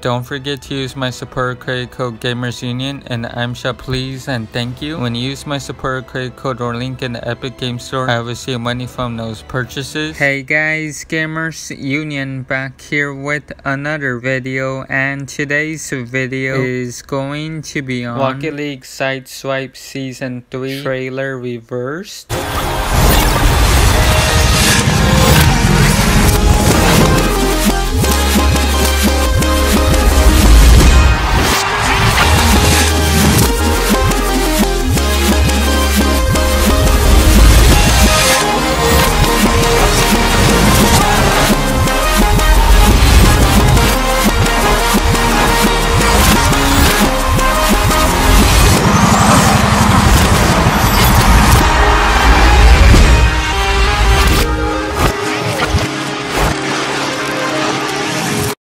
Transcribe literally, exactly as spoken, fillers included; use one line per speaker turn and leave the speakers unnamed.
Don't forget to use my support credit code GamersUnion and I'm shop please and thank you. When you use my support credit code or link in the Epic Game Store, I will receive money from those purchases. Hey guys, Gamers Union back here with another video, and today's video is going to be on Rocket League Sideswipe Season three trailer reversed.